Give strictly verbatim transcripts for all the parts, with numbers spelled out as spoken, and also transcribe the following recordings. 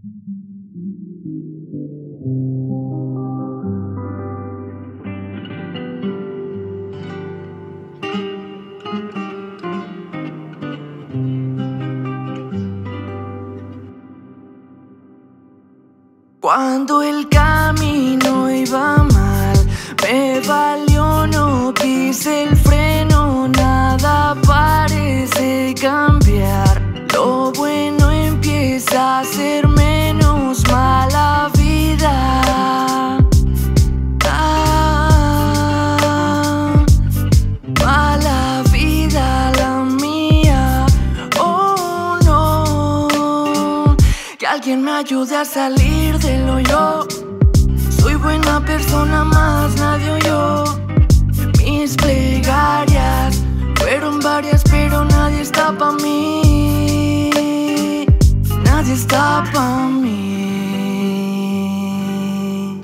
Cuando el camino iba mal, me valió, no pise el freno, nada parece cambiar. Lo bueno empieza a ser menos mala vida. Ah, mala vida la mía. Oh no, que alguien me ayude a salir del hoyo. Soy buena persona, más nadie oyó mis plegarias. Fueron varias, pero nadie está pa' mí. Nadie está pa' mí.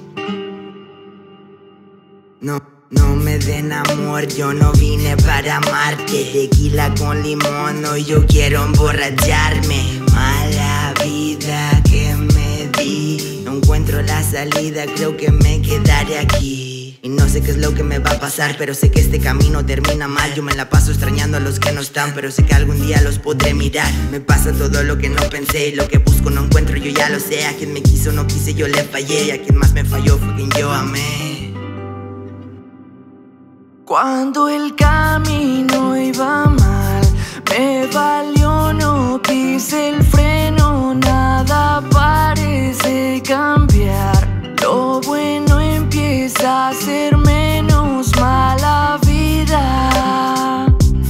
No, no me den amor, yo no vine para amarte. Tequila con limón, no, yo quiero emborracharme. Mala vida que me di, no encuentro la salida, creo que me quedaré aquí. Y no sé qué es lo que me va a pasar, pero sé que este camino termina mal. Yo me la paso extrañando a los que no están, pero sé que algún día los podré mirar. Me pasa todo lo que no pensé, y lo que busco no encuentro, yo ya lo sé. A quien me quiso no quise, yo le fallé, y a quien más me falló fue quien yo amé. Cuando el camino iba mal, me valió, no pise el freno, nada parece cambiar. Lo bueno empieza a ser menos mala vida.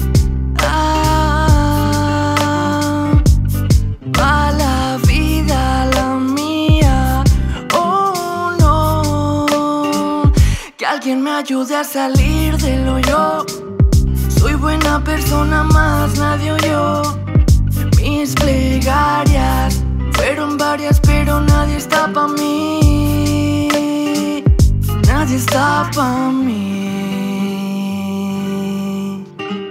Ah, mala vida la mía. Oh no, que alguien me ayude a salir del hoyo. Soy buena persona, más nadie oyó mis plegarias. Fueron varias, pero nadie está pa' mí. Nadie está pa' mí.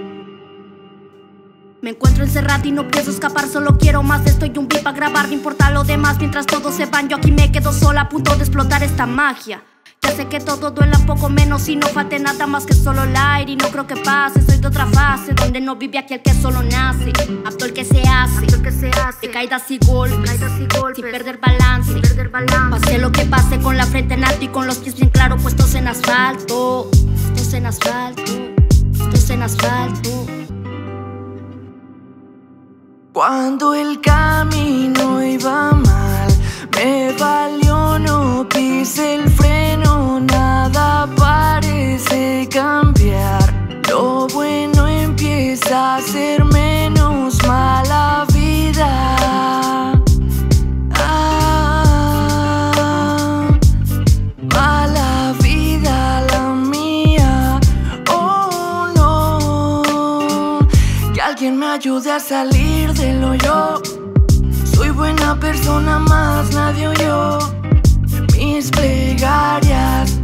Me encuentro encerrada y no pienso escapar, solo quiero más de esto y un beat para grabar. No importa lo demás, mientras todos se van, yo aquí me quedo sola a punto de explotar esta magia. Ya sé que todo duela un poco menos y no falte nada más que solo el aire. Y no creo que pase, soy de otra fase donde no vive aquel que solo nace, apto el que se hace, el que se hace. De caídas y golpes, caídas y golpes, sin perder balance, sin perder balance. Pase lo que pase con la frente en alto y con los pies bien claros puestos en asfalto. Puestos en asfalto, puestos en asfalto. Cuando el camino iba mal, me valió, no pise el freno, nada parece cambiar. Lo bueno empieza a ser menos mala vida. Ah, mala vida la mía. Oh no, que alguien me ayude a salir del hoyo. Soy buena persona, más nadie oyó mis plegarias.